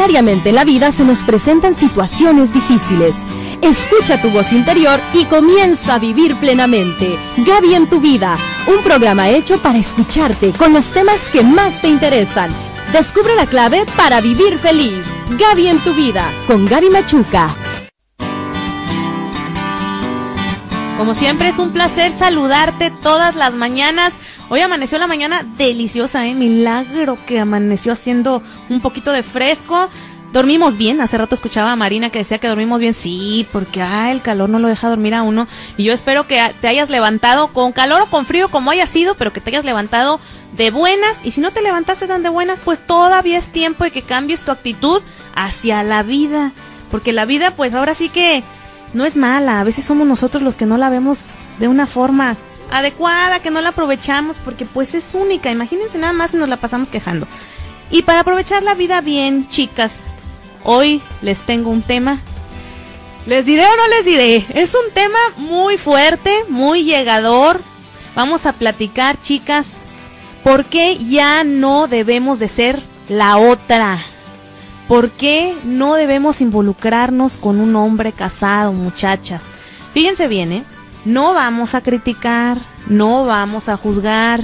Diariamente en la vida se nos presentan situaciones difíciles. Escucha tu voz interior y comienza a vivir plenamente. Gaby en tu vida, un programa hecho para escucharte con los temas que más te interesan. Descubre la clave para vivir feliz. Gaby en tu vida, con Gaby Machuca. Como siempre es un placer saludarte todas las mañanas. Hoy amaneció la mañana deliciosa, milagro que amaneció haciendo un poquito de fresco. Dormimos bien, hace rato escuchaba a Marina que decía que dormimos bien. Sí, porque el calor no lo deja dormir a uno. Y yo espero que te hayas levantado con calor o con frío, como haya sido, pero que te hayas levantado de buenas. Y si no te levantaste tan de buenas, pues todavía es tiempo de que cambies tu actitud hacia la vida. Porque la vida, pues ahora sí que no es mala. A veces somos nosotros los que no la vemos de una forma adecuada, que no la aprovechamos, porque pues es única. Imagínense nada más si nos la pasamos quejando. Y para aprovechar la vida bien, chicas, hoy les tengo un tema. ¿Les diré o no les diré? Es un tema muy fuerte, muy llegador. Vamos a platicar, chicas, ¿por qué ya no debemos de ser la otra? ¿Por qué no debemos involucrarnos con un hombre casado, muchachas? Fíjense bien, no vamos a criticar, no vamos a juzgar,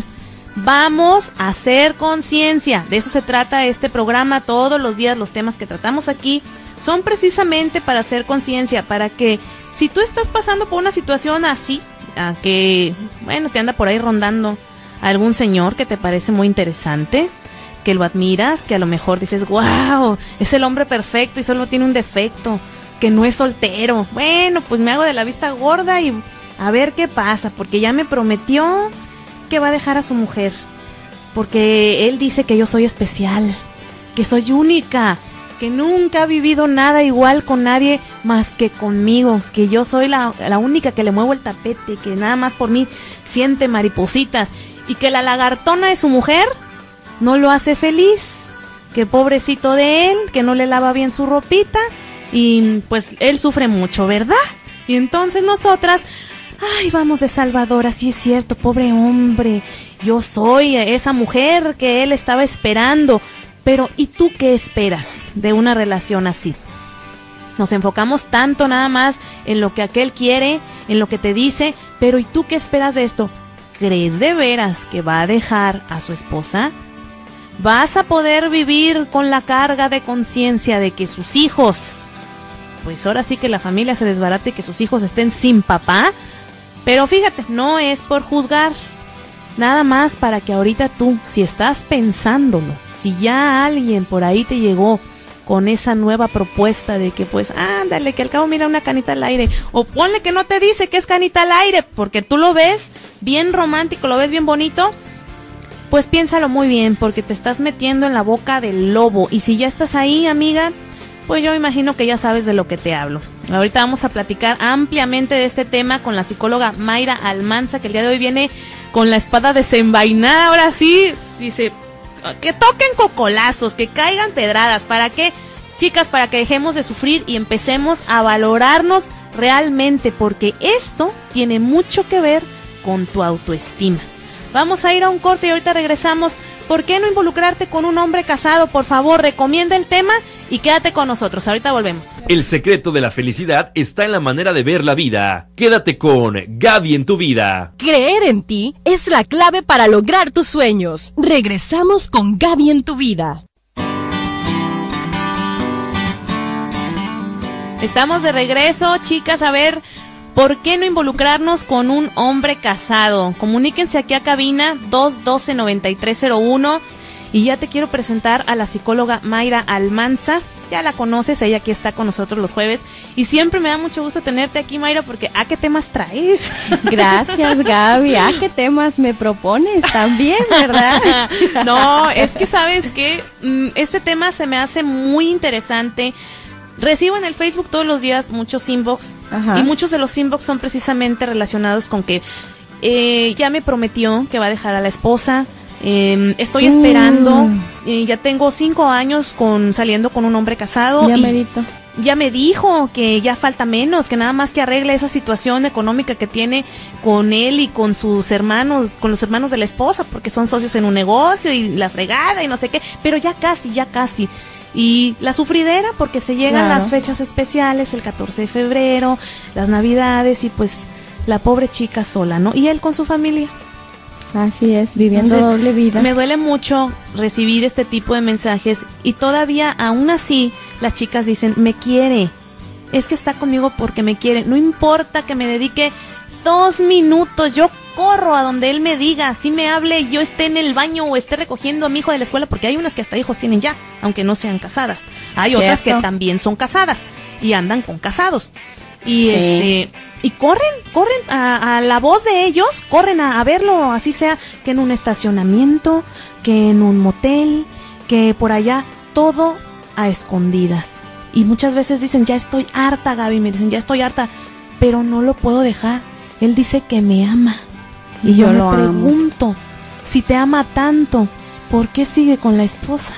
vamos a hacer conciencia. De eso se trata este programa. Todos los días los temas que tratamos aquí son precisamente para hacer conciencia, para que si tú estás pasando por una situación así, que bueno, te anda por ahí rondando algún señor que te parece muy interesante, que lo admiras, que a lo mejor dices, wow, es el hombre perfecto y solo tiene un defecto, que no es soltero. Bueno, pues me hago de la vista gorda y a ver qué pasa, porque ya me prometió que va a dejar a su mujer, porque él dice que yo soy especial, que soy única, que nunca ha vivido nada igual con nadie más que conmigo, que yo soy la única que le muevo el tapete, que nada más por mí siente maripositas, y que la lagartona de su mujer no lo hace feliz, que pobrecito de él, que no le lava bien su ropita, y pues él sufre mucho, ¿verdad? Y entonces nosotras, vamos de salvadora, sí es cierto, pobre hombre, yo soy esa mujer que él estaba esperando. Pero ¿y tú qué esperas de una relación así? Nos enfocamos tanto nada más en lo que aquel quiere, en lo que te dice, pero ¿y tú qué esperas de esto? ¿Crees de veras que va a dejar a su esposa? ¿Vas a poder vivir con la carga de conciencia de que sus hijos, pues ahora sí que la familia se desbarate y que sus hijos estén sin papá? Pero fíjate, no es por juzgar, nada más para que ahorita tú, si estás pensándolo, si ya alguien por ahí te llegó con esa nueva propuesta de que pues ándale, que al cabo mira una canita al aire, o ponle que no te dice que es canita al aire, porque tú lo ves bien romántico, lo ves bien bonito, pues piénsalo muy bien, porque te estás metiendo en la boca del lobo. Y si ya estás ahí, amiga, pues yo me imagino que ya sabes de lo que te hablo. Ahorita vamos a platicar ampliamente de este tema con la psicóloga Mayra Almanza, que el día de hoy viene con la espada desenvainada. Ahora sí, dice, que toquen cocolazos, que caigan pedradas. ¿Para qué? Chicas, para que dejemos de sufrir y empecemos a valorarnos realmente, porque esto tiene mucho que ver con tu autoestima. Vamos a ir a un corte y ahorita regresamos. ¿Por qué no involucrarte con un hombre casado? Por favor, recomienda el tema y quédate con nosotros. Ahorita volvemos. El secreto de la felicidad está en la manera de ver la vida. Quédate con Gaby en tu vida. Creer en ti es la clave para lograr tus sueños. Regresamos con Gaby en tu vida. Estamos de regreso, chicas. A ver, ¿por qué no involucrarnos con un hombre casado? Comuníquense aquí a cabina 212-9301. Y ya te quiero presentar a la psicóloga Mayra Almanza. Ya la conoces, ella aquí está con nosotros los jueves. Y siempre me da mucho gusto tenerte aquí, Mayra, porque ¿qué temas traes? Gracias, Gaby. ¿Qué temas me propones también, verdad? No, es que sabes que este tema se me hace muy interesante. Recibo en el Facebook todos los días muchos inbox. Ajá. Y muchos de los inbox son precisamente relacionados con que ya me prometió que va a dejar a la esposa. Estoy esperando, ya tengo 5 años saliendo con un hombre casado. Ya me dijo que ya falta menos, que nada más que arregle esa situación económica que tiene con él y con sus hermanos, con los hermanos de la esposa, porque son socios en un negocio y la fregada y no sé qué, pero ya casi. y la sufridera porque se llegan las fechas especiales, el 14 de febrero, las Navidades, y pues la pobre chica sola, ¿no? Y él con su familia. Así es, viviendo Entonces, doble vida. Me duele mucho recibir este tipo de mensajes y todavía, aún así, las chicas dicen, me quiere, es que está conmigo porque me quiere, no importa que me dedique 2 minutos, yo corro a donde él me diga, así me hable, yo esté en el baño o esté recogiendo a mi hijo de la escuela, porque hay unas que hasta hijos tienen ya, aunque no sean casadas. Hay otras que también son casadas y andan con casados. Y y corren a la voz de ellos, corren a verlo, así sea que en un estacionamiento, que en un motel, que por allá, todo a escondidas. Y muchas veces dicen, ya estoy harta, Gaby, me dicen, ya estoy harta, pero no lo puedo dejar. Él dice que me ama. Y yo me pregunto, si te ama tanto, ¿por qué sigue con la esposa?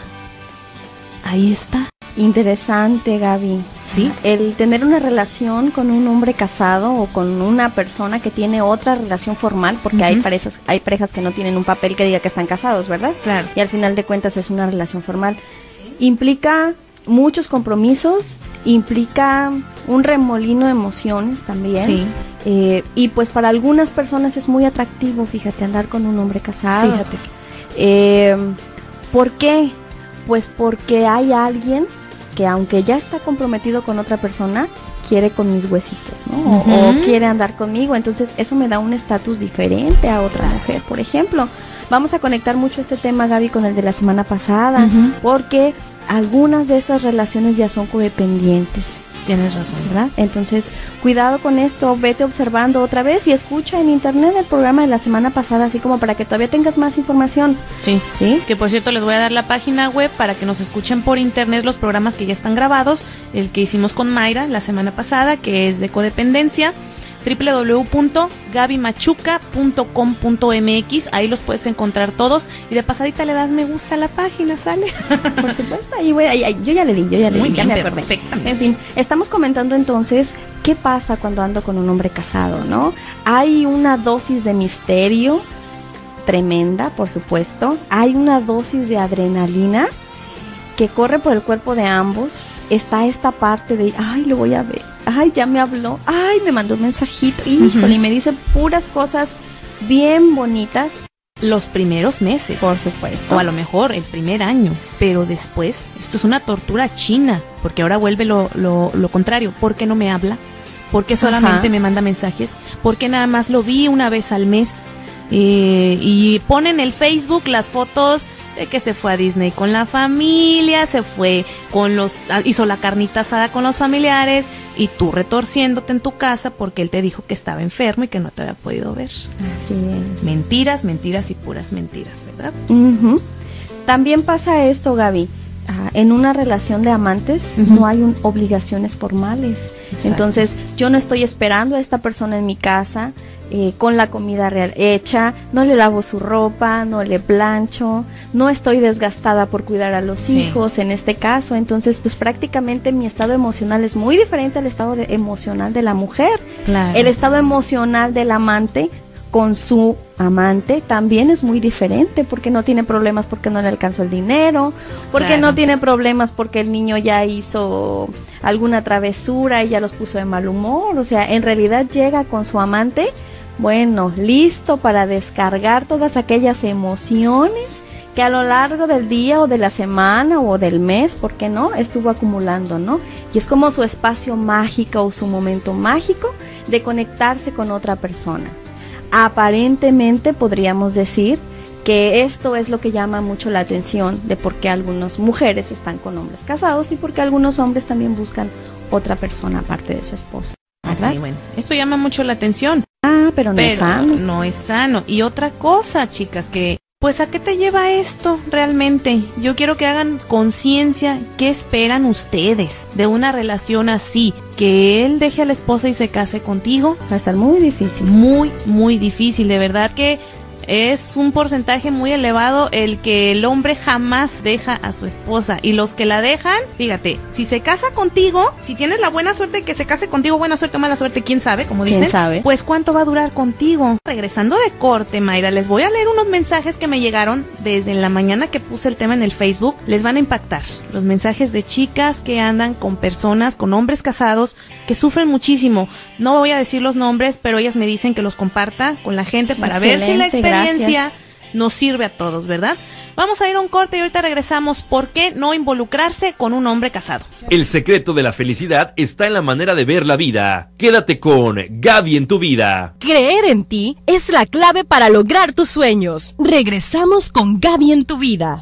Ahí está. Interesante, Gaby. Sí. El tener una relación con un hombre casado o con una persona que tiene otra relación formal, porque hay parejas que no tienen un papel que diga que están casados, ¿verdad? Claro. Y al final de cuentas es una relación formal. Implica muchos compromisos, implica un remolino de emociones también. Sí. Y pues para algunas personas es muy atractivo, fíjate, andar con un hombre casado. Fíjate. ¿Por qué? Pues porque hay alguien que aunque ya está comprometido con otra persona, quiere con mis huesitos, ¿no? O quiere andar conmigo, entonces eso me da un estatus diferente a otra mujer, por ejemplo. Vamos a conectar mucho este tema, Gaby, con el de la semana pasada, porque algunas de estas relaciones ya son codependientes. Tienes razón, ¿verdad? Entonces, cuidado con esto, vete observando otra vez y escucha en internet el programa de la semana pasada, así como para que todavía tengas más información. Sí. Que por cierto les voy a dar la página web para que nos escuchen por internet los programas que ya están grabados, el que hicimos con Mayra la semana pasada, que es de codependencia, www.gabymachuca.com.mx, ahí los puedes encontrar todos y de pasadita le das me gusta a la página, ¿sale? Por supuesto, yo ya le di, ya me acordé. Perfectamente. En fin, estamos comentando entonces qué pasa cuando ando con un hombre casado, ¿no? Hay una dosis de misterio tremenda, por supuesto, hay una dosis de adrenalina que corre por el cuerpo de ambos. Está esta parte de, ay, lo voy a ver, ay, ya me habló, ay, me mandó un mensajito, híjole, y me dice puras cosas bien bonitas. Los primeros meses, por supuesto, o a lo mejor el primer año, pero después, esto es una tortura china, porque ahora vuelve lo contrario. ¿Por qué no me habla? ¿Por qué solamente me manda mensajes? ¿Por qué nada más lo vi una vez al mes? Y pone en el Facebook las fotos de que se fue a Disney con la familia, se fue hizo la carnita asada con los familiares, y tú retorciéndote en tu casa porque él te dijo que estaba enfermo y que no te había podido ver. Así es. Mentiras, mentiras y puras mentiras, ¿verdad? También pasa esto, Gaby. En una relación de amantes no hay obligaciones formales. Exacto. Entonces yo no estoy esperando a esta persona en mi casa con la comida real hecha, no le lavo su ropa, no le plancho, no estoy desgastada por cuidar a los hijos en este caso. Entonces pues prácticamente mi estado emocional es muy diferente al estado emocional de la mujer. Claro. El estado emocional del amante con su amante también es muy diferente, porque no tiene problemas porque no le alcanzó el dinero, porque no tiene problemas porque el niño ya hizo alguna travesura y ya los puso de mal humor. O sea, en realidad llega con su amante, bueno, listo para descargar todas aquellas emociones que a lo largo del día o de la semana o del mes, ¿por qué no?, estuvo acumulando, ¿no? Y es como su espacio mágico o su momento mágico de conectarse con otra persona. Aparentemente podríamos decir que esto es lo que llama mucho la atención de por qué algunas mujeres están con hombres casados y por qué algunos hombres también buscan otra persona aparte de su esposa, ¿verdad? Okay, bueno, esto llama mucho la atención. Pero no es sano. No es sano. Y otra cosa, chicas, que pues ¿a qué te lleva esto realmente? Yo quiero que hagan conciencia. ¿Qué esperan ustedes de una relación así? Que él deje a la esposa y se case contigo. Va a estar muy difícil. Muy, muy difícil. De verdad que Es un porcentaje muy elevado el que el hombre jamás deja a su esposa. Y los que la dejan, fíjate, si se casa contigo, si tienes la buena suerte de que se case contigo, buena suerte o mala suerte, quién sabe, como dicen. ¿Quién sabe? Pues cuánto va a durar contigo. Regresando de corte, Mayra, les voy a leer unos mensajes que me llegaron desde la mañana que puse el tema en el Facebook. Les van a impactar. Los mensajes de chicas que andan con personas, con hombres casados, que sufren muchísimo. No voy a decir los nombres, pero ellas me dicen que los comparta con la gente para ver si la experiencia nos sirve a todos, ¿verdad? Vamos a ir a un corte y ahorita regresamos. ¿Por qué no involucrarse con un hombre casado? El secreto de la felicidad está en la manera de ver la vida. Quédate con Gaby en tu vida. Creer en ti es la clave para lograr tus sueños. Regresamos con Gaby en tu vida.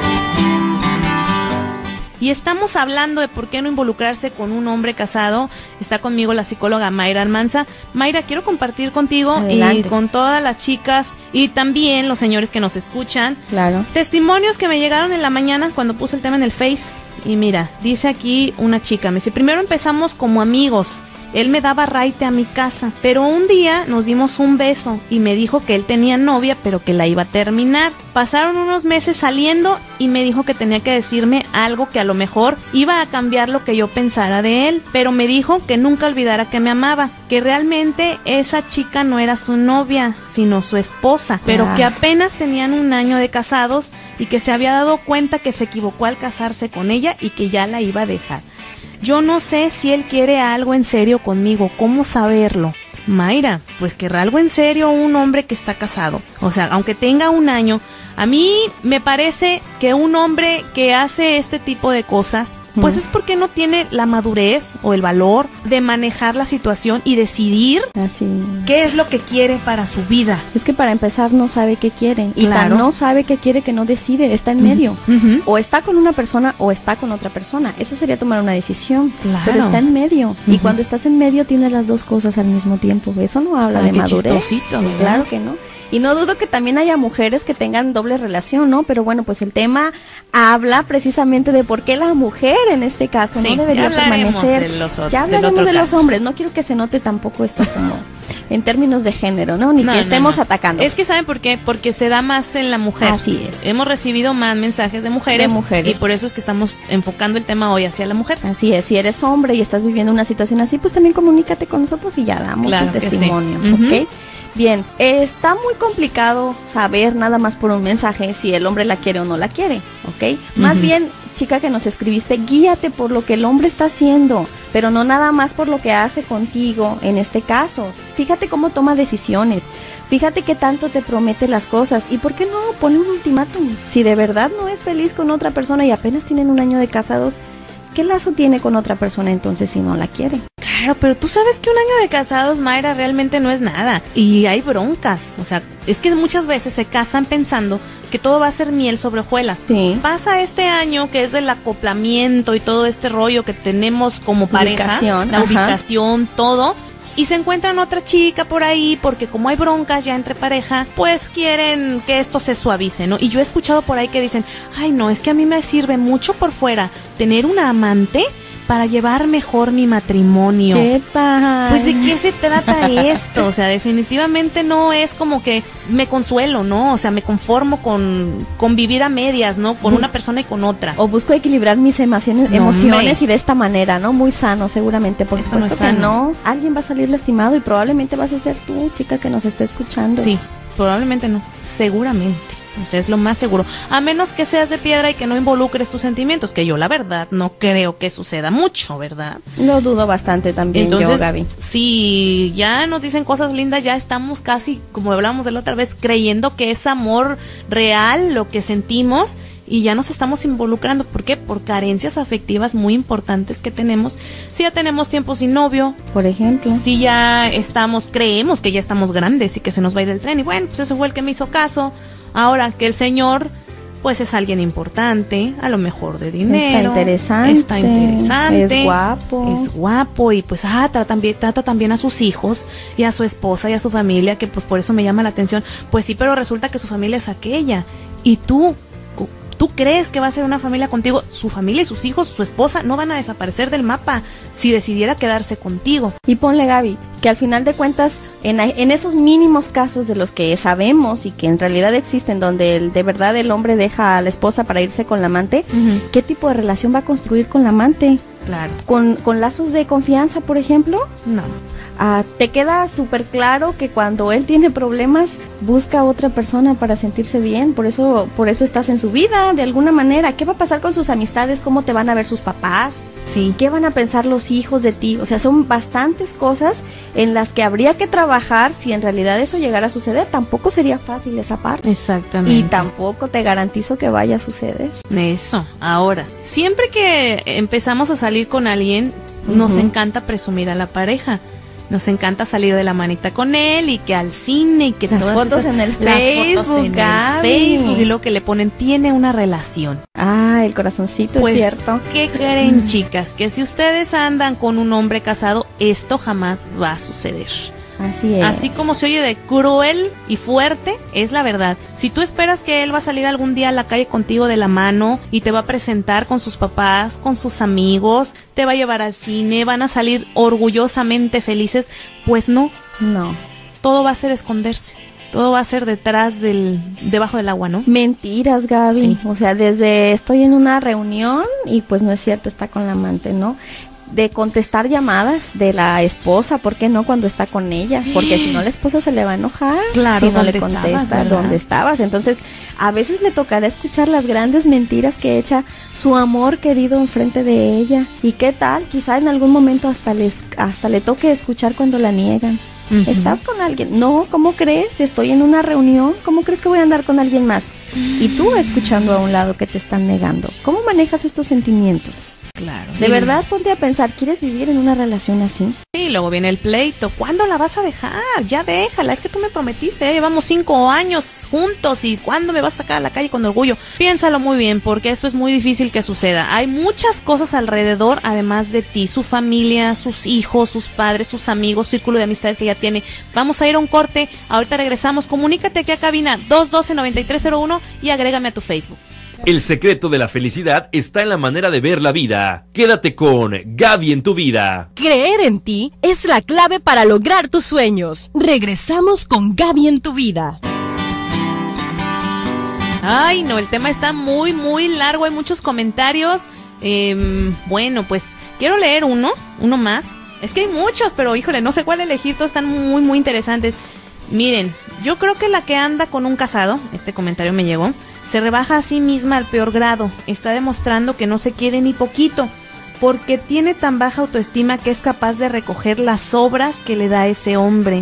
Y estamos hablando de por qué no involucrarse con un hombre casado. Está conmigo la psicóloga Mayra Almanza. Mayra, quiero compartir contigo Adelante. y con todas las chicas y también los señores que nos escuchan. Claro. Testimonios que me llegaron en la mañana cuando puse el tema en el Face. Y mira, dice aquí una chica, me dice, primero empezamos como amigos. Él me daba raite a mi casa, pero un día nos dimos un beso y me dijo que él tenía novia, pero que la iba a terminar. Pasaron unos meses saliendo y me dijo que tenía que decirme algo que a lo mejor iba a cambiar lo que yo pensara de él, pero me dijo que nunca olvidara que me amaba, que realmente esa chica no era su novia, sino su esposa, pero que apenas tenían 1 año de casados y que se había dado cuenta que se equivocó al casarse con ella y que ya la iba a dejar. Yo no sé si él quiere algo en serio conmigo, ¿cómo saberlo? Mayra, pues querrá algo en serio un hombre que está casado. O sea, aunque tenga 1 año, a mí me parece que un hombre que hace este tipo de cosas, pues es porque no tiene la madurez o el valor de manejar la situación y decidir Así. qué es lo que quiere para su vida. Es que para empezar no sabe qué quiere. Y Claro. tan no sabe qué quiere que no decide, está en medio. Ujú. O está con una persona o está con otra persona. Eso sería tomar una decisión. Claro. Pero está en medio. Y Ujú. cuando estás en medio tienes las dos cosas al mismo tiempo. Eso no habla de Qué madurez. chistosito, Pues ¿verdad? claro que no. Y no dudo que también haya mujeres que tengan doble relación, ¿no? Pero bueno, pues el tema habla precisamente de por qué la mujer en este caso Sí, no debería ya hablaremos permanecer. de los otros- Ya del hablaremos otro de los caso. hombres. No quiero que se note tampoco esto como en términos de género, ¿no? Ni No, que no, estemos no. atacando. Es que ¿saben por qué? Porque se da más en la mujer. Así es. Hemos recibido más mensajes de mujeres. De mujeres. Y por eso es que estamos enfocando el tema hoy hacia la mujer. Así es, si eres hombre y estás viviendo una situación así, pues también comunícate con nosotros y ya damos Claro tu que sí. testimonio, Ujú. ¿ok? Bien, está muy complicado saber nada más por un mensaje si el hombre la quiere o no la quiere, ¿ok? Más Ujú. bien, chica que nos escribiste, guíate por lo que el hombre está haciendo, pero no nada más por lo que hace contigo en este caso. Fíjate cómo toma decisiones, fíjate qué tanto te promete las cosas y por qué no pone un ultimátum. Si de verdad no es feliz con otra persona y apenas tienen 1 año de casados, ¿qué lazo tiene con otra persona entonces si no la quiere? Claro, pero tú sabes que 1 año de casados, Mayra, realmente no es nada. Y hay broncas. O sea, es que muchas veces se casan pensando que todo va a ser miel sobre hojuelas. Sí. Pasa este año que es del acoplamiento y todo este rollo que tenemos como pareja. Ubicación, La ajá. ubicación, todo. Y se encuentran otra chica por ahí porque como hay broncas ya entre pareja, pues quieren que esto se suavice, ¿no? Y yo he escuchado por ahí que dicen, ay no, es que a mí me sirve mucho por fuera tener una amante para llevar mejor mi matrimonio. ¿Qué tal? Pues de qué se trata esto, o sea, definitivamente no es como que me consuelo, ¿no? O sea, me conformo con vivir a medias, ¿no? Con una persona y con otra. O busco equilibrar mis emociones, No, emociones hombre. y de esta manera, ¿no? Muy sano, seguramente. Por Esto no supuesto es que sano. no. Alguien va a salir lastimado y probablemente vas a ser tú, chica, que nos está escuchando. Sí, probablemente no, seguramente. O sea, es lo más seguro. A menos que seas de piedra y que no involucres tus sentimientos, que yo la verdad no creo que suceda mucho, ¿verdad? Lo dudo bastante también Entonces, yo, Gaby. si ya nos dicen cosas lindas, ya estamos casi, como hablábamos de la otra vez, creyendo que es amor real lo que sentimos y ya nos estamos involucrando. ¿Por qué? Por carencias afectivas muy importantes que tenemos. Si ya tenemos tiempo sin novio, Por ejemplo. si ya creemos que ya estamos grandes y que se nos va a ir el tren y bueno, pues ese fue el que me hizo caso. Ahora que el señor pues es alguien importante, a lo mejor de dinero. Está interesante. Es guapo y pues trata también a sus hijos y a su esposa y a su familia, que pues por eso me llama la atención. Pues sí, pero resulta que su familia es aquella y tú tú crees que va a ser una familia contigo, su familia y sus hijos, su esposa, no van a desaparecer del mapa si decidiera quedarse contigo. Y ponle, Gaby, que al final de cuentas, en esos mínimos casos de los que sabemos y que en realidad existen, donde de verdad el hombre deja a la esposa para irse con la amante, ¿qué tipo de relación va a construir con la amante? Claro. ¿Con lazos de confianza, por ejemplo? No. Te queda súper claro que cuando él tiene problemas busca a otra persona para sentirse bien, por eso estás en su vida de alguna manera. ¿Qué va a pasar con sus amistades? ¿Cómo te van a ver sus papás? Sí. ¿Qué van a pensar los hijos de ti? O sea, son bastantes cosas en las que habría que trabajar si en realidad eso llegara a suceder. Tampoco sería fácil esa parte. Exactamente. Y tampoco te garantizo que vaya a suceder. Eso. Ahora, siempre que empezamos a salir con alguien, nos encanta presumir a la pareja. Nos encanta salir de la manita con él y que al cine y que las todas fotos esas, en el las Facebook, fotos en Gaby. el Facebook y lo que le ponen tiene una relación. El corazoncito, Pues, es cierto. ¿qué creen, chicas? Que si ustedes andan con un hombre casado, esto jamás va a suceder. Así es. Así como se oye de cruel y fuerte, es la verdad. Si tú esperas que él va a salir algún día a la calle contigo de la mano y te va a presentar con sus papás, con sus amigos, te va a llevar al cine, van a salir orgullosamente felices, pues no. No. Todo va a ser esconderse. Todo va a ser debajo del agua, ¿no? Mentiras, Gaby. Sí. O sea, desde estoy en una reunión y pues no es cierto, está con la amante, ¿no? De contestar llamadas de la esposa, ¿por qué no cuando está con ella? Porque si no la esposa se le va a enojar, claro, si no le ¿dónde contesta estabas, dónde estabas. Entonces, a veces le tocará escuchar las grandes mentiras que echa su amor querido enfrente de ella. ¿Y qué tal? Quizá en algún momento hasta le toque escuchar cuando la niegan. ¿Estás con alguien? No, ¿cómo crees? Estoy en una reunión. ¿Cómo crees que voy a andar con alguien más? Y tú escuchando a un lado que te están negando. ¿Cómo manejas estos sentimientos? Claro. De verdad, ponte a pensar, ¿quieres vivir en una relación así? Sí, luego viene el pleito. ¿Cuándo la vas a dejar? Ya déjala, es que tú me prometiste, ya llevamos 5 años juntos y ¿cuándo me vas a sacar a la calle con orgullo? Piénsalo muy bien, porque esto es muy difícil que suceda. Hay muchas cosas alrededor, además de ti, su familia, sus hijos, sus padres, sus amigos, círculo de amistades que ya tiene. Vamos a ir a un corte, ahorita regresamos. Comunícate aquí a cabina 212-9301 y agrégame a tu Facebook. El secreto de la felicidad está en la manera de ver la vida. Quédate con Gaby en tu vida. Creer en ti es la clave para lograr tus sueños. Regresamos con Gaby en tu vida. Ay, no, el tema está muy, muy largo, hay muchos comentarios. Bueno, pues quiero leer uno más. Es que hay muchos, pero híjole, no sé cuál elegir, todos están muy, muy interesantes. Miren, yo creo que la que anda con un casado, este comentario me llegó, se rebaja a sí misma al peor grado. Está demostrando que no se quiere ni poquito, porque tiene tan baja autoestima que es capaz de recoger las obras que le da ese hombre.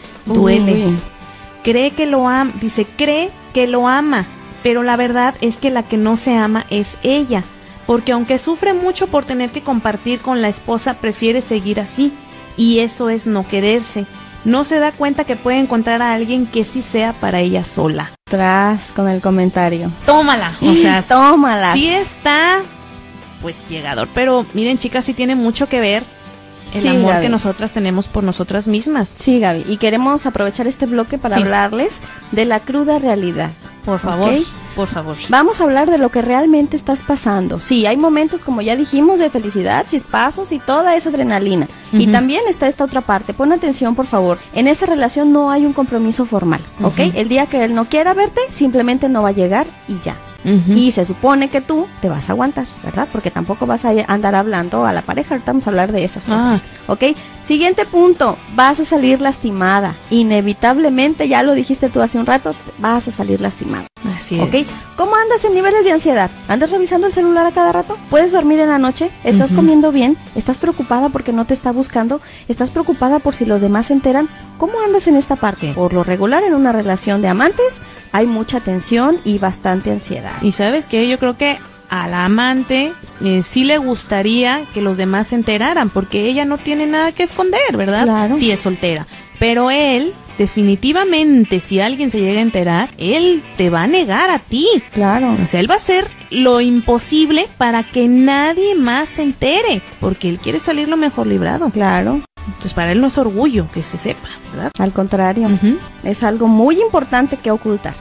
Duele. Cree que lo ama, dice, cree que lo ama, pero la verdad es que la que no se ama es ella, porque aunque sufre mucho por tener que compartir con la esposa, prefiere seguir así, y eso es no quererse. No se da cuenta que puede encontrar a alguien que sí sea para ella sola. Tras con el comentario. Tómala, o sea, tómala. Sí está, pues, llegador, pero miren, chicas, sí tiene mucho que ver el amor Gaby, que nosotras tenemos por nosotras mismas. Sí, Gaby, y queremos aprovechar este bloque para hablarles de la cruda realidad. Por favor, ¿Okay? por favor. Vamos a hablar de lo que realmente estás pasando. Sí, hay momentos, como ya dijimos, de felicidad, chispazos y toda esa adrenalina. Y también está esta otra parte. Pon atención, por favor. En esa relación no hay un compromiso formal, ¿ok? El día que él no quiera verte, simplemente no va a llegar y ya. Y se supone que tú te vas a aguantar, ¿verdad? Porque tampoco vas a andar hablando a la pareja. Ahorita vamos a hablar de esas cosas, ¿ok? Siguiente punto, vas a salir lastimada. Inevitablemente, ya lo dijiste tú hace un rato, vas a salir lastimada. Así ¿Ok? es. ¿Cómo andas en niveles de ansiedad? ¿Andas revisando el celular a cada rato? ¿Puedes dormir en la noche? ¿Estás comiendo bien? ¿Estás preocupada porque no te está buscando? ¿Estás preocupada por si los demás se enteran? ¿Cómo andas en esta parte? Por lo regular, en una relación de amantes hay mucha tensión y bastante ansiedad. Y ¿sabes qué? Yo creo que a la amante sí le gustaría que los demás se enteraran, porque ella no tiene nada que esconder, ¿verdad? Claro. Sí es soltera. Pero él, definitivamente, si alguien se llega a enterar, él te va a negar a ti. Claro. O sea, él va a hacer lo imposible para que nadie más se entere, porque él quiere salir lo mejor librado. Claro. Entonces, para él no es orgullo que se sepa, ¿verdad? Al contrario, es algo muy importante que ocultar.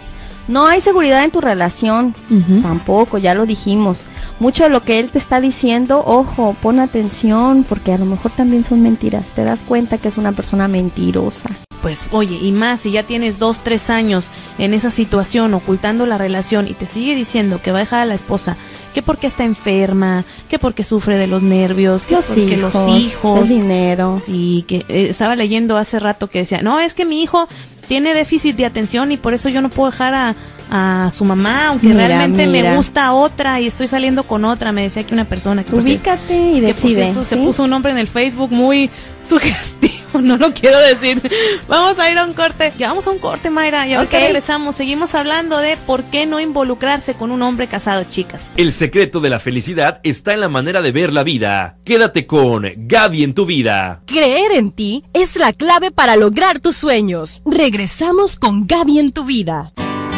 No hay seguridad en tu relación, tampoco, ya lo dijimos. Mucho de lo que él te está diciendo, ojo, pon atención, porque a lo mejor también son mentiras. Te das cuenta que es una persona mentirosa. Pues oye, y más si ya tienes 2, 3 años en esa situación, ocultando la relación, y te sigue diciendo que va a dejar a la esposa, que porque está enferma, que porque sufre de los nervios, que porque los hijos, el dinero. Sí, que estaba leyendo hace rato que decía, no, es que mi hijo tiene déficit de atención y por eso yo no puedo dejar a su mamá, aunque realmente me gusta otra y estoy saliendo con otra. Me decía que una persona que ubícate y decide, ¿sí? Se puso un nombre en el Facebook muy sugestivo, no lo quiero decir. Vamos a ir a un corte. Ya vamos a un corte, Mayra, y ahorita regresamos. Seguimos hablando de por qué no involucrarse con un hombre casado, chicas. El secreto de la felicidad está en la manera de ver la vida. Quédate con Gaby en tu vida. Creer en ti es la clave para lograr tus sueños. Regresamos con Gaby en tu vida.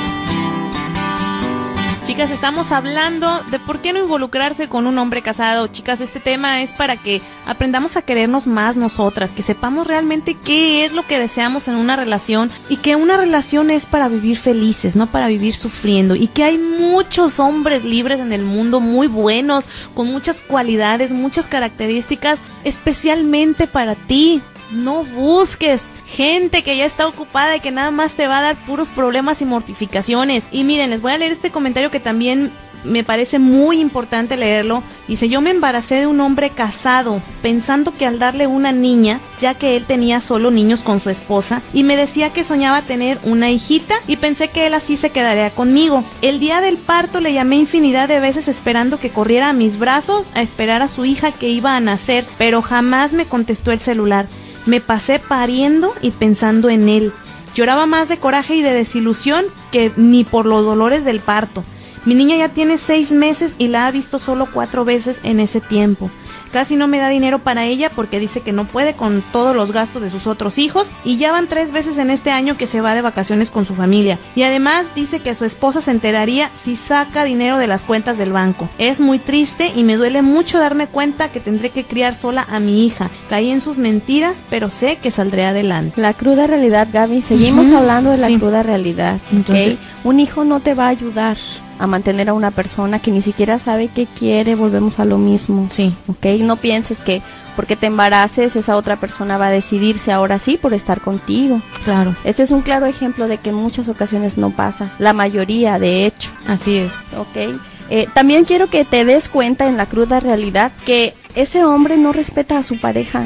Chicas, estamos hablando de por qué no involucrarse con un hombre casado. Chicas, este tema es para que aprendamos a querernos más nosotras, que sepamos realmente qué es lo que deseamos en una relación y que una relación es para vivir felices, no para vivir sufriendo, y que hay muchos hombres libres en el mundo muy buenos, con muchas cualidades, muchas características, especialmente para ti. No busques gente que ya está ocupada y que nada más te va a dar puros problemas y mortificaciones. Y miren, les voy a leer este comentario que también me parece muy importante leerlo. Dice, yo me embaracé de un hombre casado, pensando que al darle una niña, ya que él tenía solo niños con su esposa, y me decía que soñaba tener una hijita, y pensé que él así se quedaría conmigo. El día del parto le llamé infinidad de veces esperando que corriera a mis brazos a esperar a su hija que iba a nacer, pero jamás me contestó el celular. Me pasé pariendo y pensando en él. Lloraba más de coraje y de desilusión que ni por los dolores del parto. Mi niña ya tiene 6 meses y la ha visto solo 4 veces en ese tiempo. Casi no me da dinero para ella porque dice que no puede con todos los gastos de sus otros hijos, y ya van 3 veces en este año que se va de vacaciones con su familia. Y además dice que su esposa se enteraría si saca dinero de las cuentas del banco. Es muy triste y me duele mucho darme cuenta que tendré que criar sola a mi hija. Caí en sus mentiras, pero sé que saldré adelante. La cruda realidad, Gaby. Seguimos hablando de la cruda realidad. Entonces, un hijo no te va a ayudar a mantener a una persona que ni siquiera sabe qué quiere. Volvemos a lo mismo. Sí. No pienses que porque te embaraces esa otra persona va a decidirse ahora sí por estar contigo. Claro. Este es un claro ejemplo de que en muchas ocasiones no pasa. La mayoría, de hecho. Así es. También quiero que te des cuenta en la cruda realidad que ese hombre no respeta a su pareja.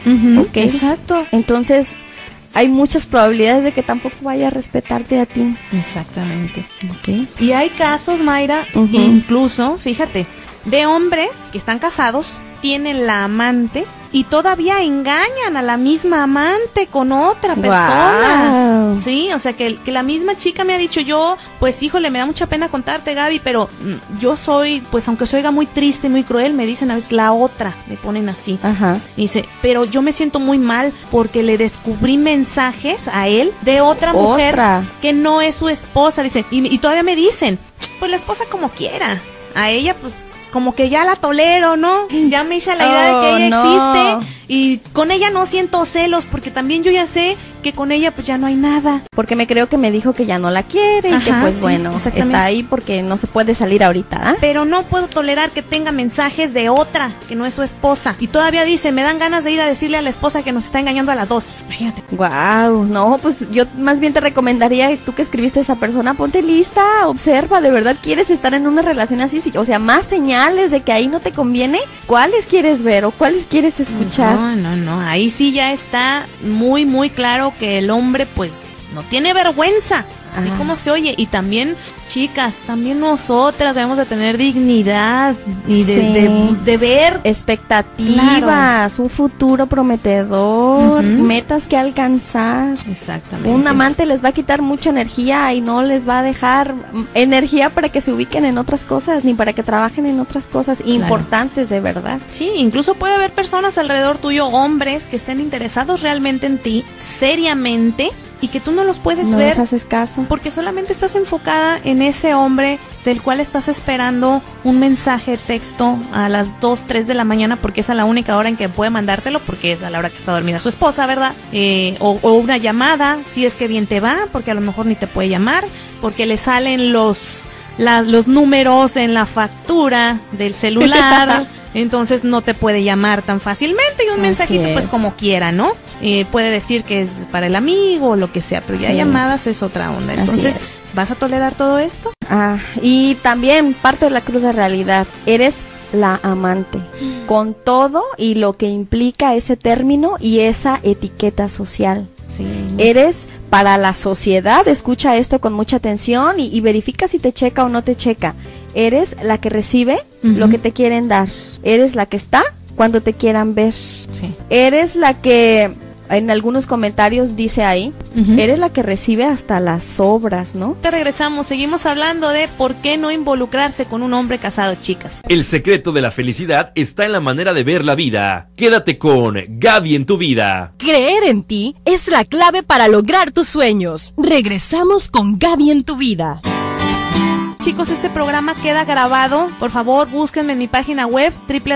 Exacto. Entonces hay muchas probabilidades de que tampoco vaya a respetarte a ti. Exactamente. Y hay casos, Mayra, incluso, fíjate, de hombres que están casados, tienen la amante y todavía engañan a la misma amante con otra persona. Wow. Sí, o sea que la misma chica me ha dicho, yo, pues híjole, me da mucha pena contarte, Gaby, pero yo soy, pues aunque se oiga muy triste, muy cruel, me dicen a veces la otra, me ponen así. Y dice, pero yo me siento muy mal porque le descubrí mensajes a él de otra mujer que no es su esposa, dice, y todavía me dicen, pues la esposa como quiera, a ella pues como que ya la tolero, ¿no? Ya me hice a la idea de que ella existe y con ella no siento celos porque también yo ya sé que con ella pues ya no hay nada. Porque me creo que me dijo que ya no la quiere y que pues bueno, está ahí porque no se puede salir ahorita, ¿eh? Pero no puedo tolerar que tenga mensajes de otra que no es su esposa. Y todavía dice, me dan ganas de ir a decirle a la esposa que nos está engañando a las 2. Imagínate. Wow, no, pues yo más bien te recomendaría, tú que escribiste a esa persona, ponte lista, observa, ¿de verdad quieres estar en una relación así? O sea, más señales de que ahí no te conviene, ¿cuáles quieres ver o cuáles quieres escuchar? No, ahí sí ya está muy, muy claro que el hombre pues no tiene vergüenza, así como se oye. Y también, chicas, también nosotras debemos de tener dignidad y de ver expectativas, un futuro prometedor, metas que alcanzar. Exactamente. Un amante les va a quitar mucha energía y no les va a dejar energía para que se ubiquen en otras cosas, ni para que trabajen en otras cosas importantes de verdad. Sí, incluso puede haber personas alrededor tuyo, hombres, que estén interesados realmente en ti, seriamente, y que tú no los puedes No ver les haces caso. porque solamente estás enfocada en ese hombre del cual estás esperando un mensaje de texto a las 2, 3 de la mañana, porque es a la única hora en que puede mandártelo, porque es a la hora que está dormida su esposa, ¿verdad? O una llamada, si es que bien te va, porque a lo mejor ni te puede llamar, porque le salen los números en la factura del celular, entonces no te puede llamar tan fácilmente, y un mensajito pues como quiera, ¿no? Puede decir que es para el amigo o lo que sea, pero ya llamadas es otra onda. Entonces, ¿vas a tolerar todo esto? Y también parte de la cruda realidad, eres la amante, con todo y lo que implica ese término y esa etiqueta social. Sí. Eres para la sociedad, escucha esto con mucha atención y verifica si te checa o no te checa. Eres la que recibe lo que te quieren dar. Eres la que está cuando te quieran ver. Sí. Eres la que, en algunos comentarios dice ahí, eres la que recibe hasta las sobras, ¿no? Te regresamos, seguimos hablando de por qué no involucrarse con un hombre casado, chicas. El secreto de la felicidad está en la manera de ver la vida. Quédate con Gaby en tu vida. Creer en ti es la clave para lograr tus sueños. Regresamos con Gaby en tu vida. Chicos, este programa queda grabado. Por favor, búsquenme en mi página web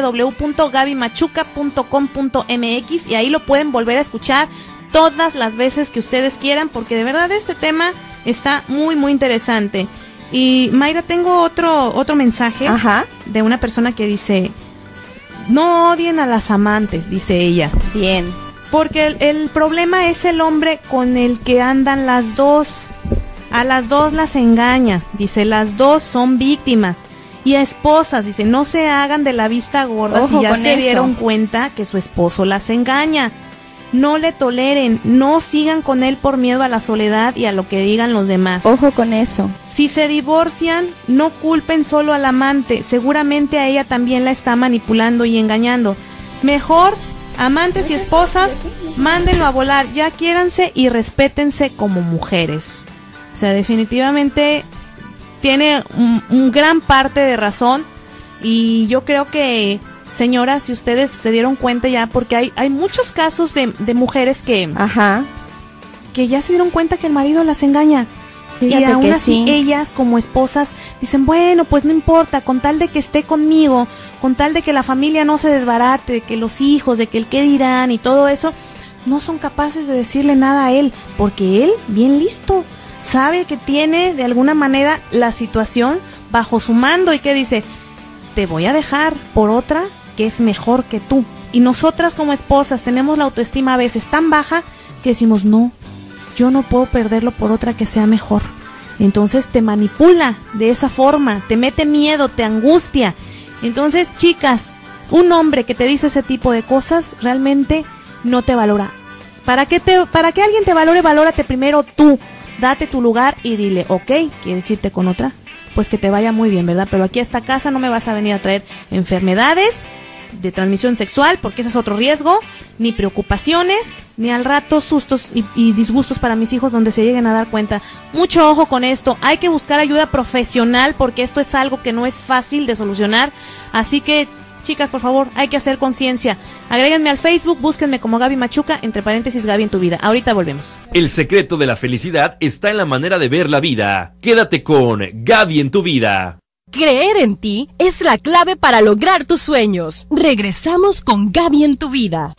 www.gabymachuca.com.mx y ahí lo pueden volver a escuchar todas las veces que ustedes quieran, porque de verdad este tema está muy, muy interesante. Y Mayra, tengo otro mensaje de una persona que dice: no odien a las amantes, dice ella. Bien. Porque el problema es el hombre con el que andan las dos. A las dos las engaña, dice, las dos son víctimas. Y a esposas, dice, no se hagan de la vista gorda si ya se dieron cuenta que su esposo las engaña. No le toleren, no sigan con él por miedo a la soledad y a lo que digan los demás. Ojo con eso. Si se divorcian, no culpen solo al amante, seguramente a ella también la está manipulando y engañando. Mejor, amantes y esposas, mándenlo a volar, ya quiéranse y respétense como mujeres. O sea, definitivamente tiene un gran parte de razón, y yo creo que, señoras, si ustedes se dieron cuenta ya, porque hay muchos casos de mujeres que ya se dieron cuenta que el marido las engaña. Fíjate, y aún así ellas como esposas dicen, bueno, pues no importa, con tal de que esté conmigo, con tal de que la familia no se desbarate, de que los hijos, de que el qué dirán y todo eso, no son capaces de decirle nada a él, porque él, bien listo, sabe que tiene de alguna manera la situación bajo su mando y que dice, te voy a dejar por otra que es mejor que tú. Y nosotras como esposas tenemos la autoestima a veces tan baja que decimos, no, yo no puedo perderlo por otra que sea mejor. Entonces te manipula de esa forma, te mete miedo, te angustia. Entonces, chicas, un hombre que te dice ese tipo de cosas realmente no te valora. Para que alguien te valore, valórate primero tú. Date tu lugar y dile, ok, ¿quieres irte con otra? Pues que te vaya muy bien, ¿verdad? Pero aquí a esta casa no me vas a venir a traer enfermedades de transmisión sexual, porque ese es otro riesgo, ni preocupaciones, ni al rato sustos y disgustos para mis hijos donde se lleguen a dar cuenta. Mucho ojo con esto, hay que buscar ayuda profesional porque esto es algo que no es fácil de solucionar, así que chicas, por favor, hay que hacer conciencia. Agréguenme al Facebook, búsquenme como Gaby Machuca, entre paréntesis Gaby en tu vida. Ahorita volvemos. El secreto de la felicidad está en la manera de ver la vida. Quédate con Gaby en tu vida. Creer en ti es la clave para lograr tus sueños. Regresamos con Gaby en tu vida.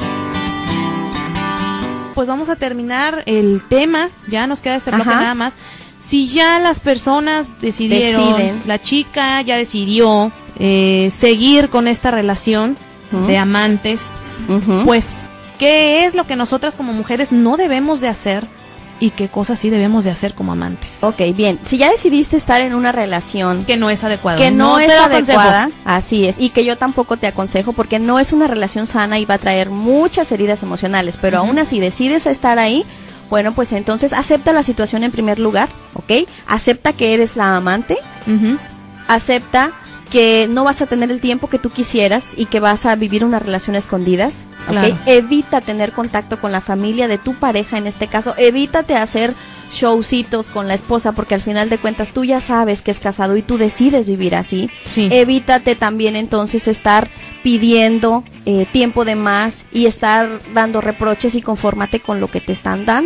Pues vamos a terminar el tema, ya nos queda este bloque nada más. Si ya las personas deciden, la chica ya decidió seguir con esta relación de amantes, pues, ¿qué es lo que nosotras como mujeres no debemos de hacer y qué cosas sí debemos de hacer como amantes? Ok, bien, si ya decidiste estar en una relación que no es adecuada, que no es adecuada, así es, y que yo tampoco te aconsejo porque no es una relación sana y va a traer muchas heridas emocionales, pero aún así decides estar ahí, bueno, pues entonces acepta la situación en primer lugar, ¿ok? Acepta que eres la amante, acepta que no vas a tener el tiempo que tú quisieras y que vas a vivir una relación a escondidas, ¿okay? Evita tener contacto con la familia de tu pareja en este caso, evítate hacer showcitos con la esposa porque al final de cuentas tú ya sabes que es casado y tú decides vivir así. Evítate también entonces estar pidiendo tiempo de más y estar dando reproches y confórmate con lo que te están dando.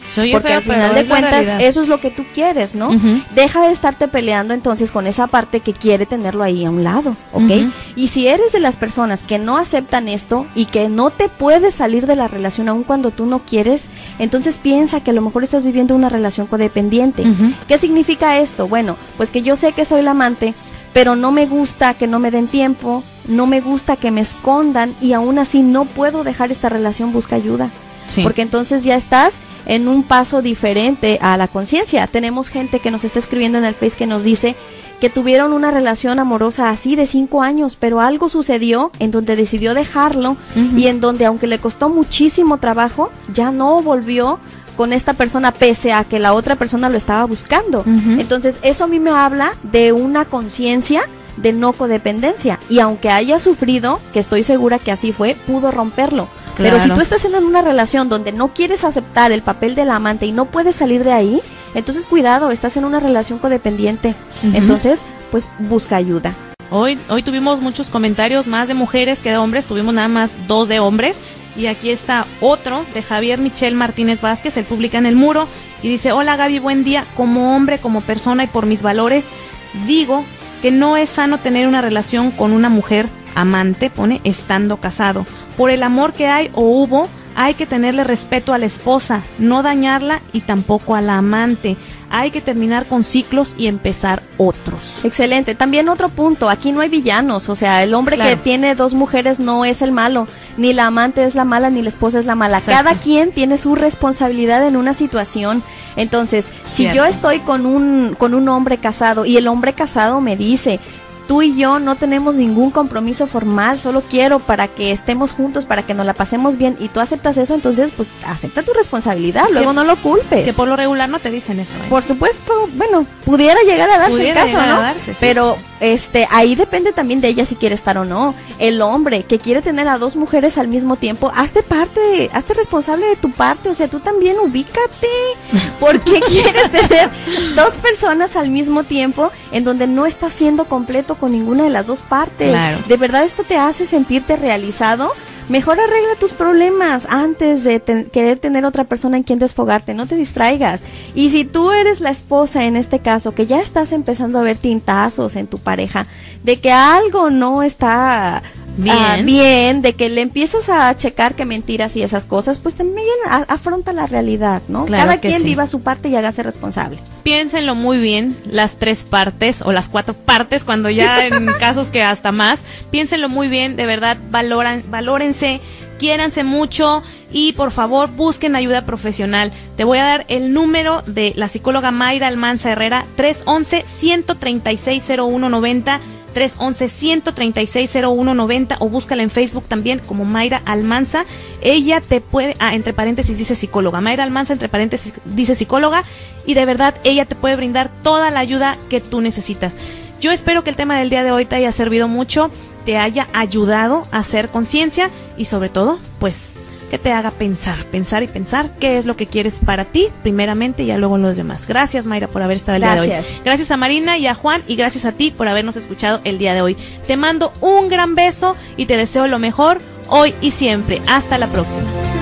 Porque al final de cuentas eso es lo que tú quieres, ¿no? Deja de estarte peleando entonces con esa parte que quiere tenerlo ahí a un lado, ¿ok? Y si eres de las personas que no aceptan esto y que no te puedes salir de la relación aun cuando tú no quieres, entonces piensa que a lo mejor estás viviendo una relación codependiente. ¿Qué significa esto? Bueno, pues que yo sé que soy la amante, pero no me gusta que no me den tiempo, no me gusta que me escondan y aún así no puedo dejar esta relación, busca ayuda. Sí. Porque entonces ya estás en un paso diferente a la conciencia. Tenemos gente que nos está escribiendo en el Face que nos dice que tuvieron una relación amorosa así de 5 años, pero algo sucedió en donde decidió dejarlo y en donde, aunque le costó muchísimo trabajo, ya no volvió con esta persona pese a que la otra persona lo estaba buscando. Entonces eso a mí me habla de una conciencia de no codependencia, y aunque haya sufrido, que estoy segura que así fue, pudo romperlo. Claro. Pero si tú estás en una relación donde no quieres aceptar el papel del amante y no puedes salir de ahí, entonces cuidado, estás en una relación codependiente. Entonces, pues busca ayuda. Hoy tuvimos muchos comentarios, más de mujeres que de hombres, tuvimos nada más 2 de hombres. Y aquí está otro de Javier Michel Martínez Vázquez, él publica en el muro y dice: hola Gaby, buen día. Como hombre, como persona y por mis valores, digo que no es sano tener una relación con una mujer amante, pone, estando casado. Por el amor que hay o hubo, hay que tenerle respeto a la esposa, no dañarla y tampoco a la amante. Hay que terminar con ciclos y empezar otros. Excelente. También otro punto, aquí no hay villanos, o sea, el hombre que tiene 2 mujeres no es el malo, ni la amante es la mala, ni la esposa es la mala. Exacto. Cada quien tiene su responsabilidad en una situación. Entonces, si yo estoy con un hombre casado y el hombre casado me dice: tú y yo no tenemos ningún compromiso formal, solo quiero para que estemos juntos, para que nos la pasemos bien, y tú aceptas eso, entonces pues acepta tu responsabilidad, luego no lo culpes. Que por lo regular no te dicen eso, ¿eh? Por supuesto, bueno, pudiera llegar a darse el caso, ¿no? Darse, sí. Pero ahí depende también de ella si quiere estar o no. El hombre que quiere tener a 2 mujeres al mismo tiempo, hazte responsable de tu parte, o sea, tú también ubícate. ¿Por qué quieres tener 2 personas al mismo tiempo en donde no estás siendo completo con ninguna de las 2 partes? Claro. ¿De verdad esto te hace sentirte realizado? Mejor arregla tus problemas antes de querer tener otra persona en quien desfogarte, no te distraigas. Y si tú eres la esposa en este caso, que ya estás empezando a ver tintazos en tu pareja, de que algo no está bien, de que le empiezas a checar que mentiras y esas cosas, pues también afronta la realidad, ¿no? Claro. Cada quien viva su parte y hágase responsable. Piénsenlo muy bien, las 3 partes o las 4 partes, cuando ya en casos que hasta más, piénsenlo muy bien, de verdad, valórense, quiéranse mucho y por favor busquen ayuda profesional. Te voy a dar el número de la psicóloga Mayra Almanza Herrera, 311-136-0190, 311-136-0190, o búscala en Facebook también como Mayra Almanza. Ella te puede, entre paréntesis dice psicóloga, Mayra Almanza entre paréntesis dice psicóloga, y de verdad ella te puede brindar toda la ayuda que tú necesitas. Yo espero que el tema del día de hoy te haya servido mucho, te haya ayudado a hacer conciencia y sobre todo, pues, que te haga pensar qué es lo que quieres para ti, primeramente, y ya luego en los demás. Gracias, Mayra, por haber estado el día de hoy. Gracias a Marina y a Juan, y gracias a ti por habernos escuchado el día de hoy. Te mando un gran beso y te deseo lo mejor hoy y siempre. Hasta la próxima.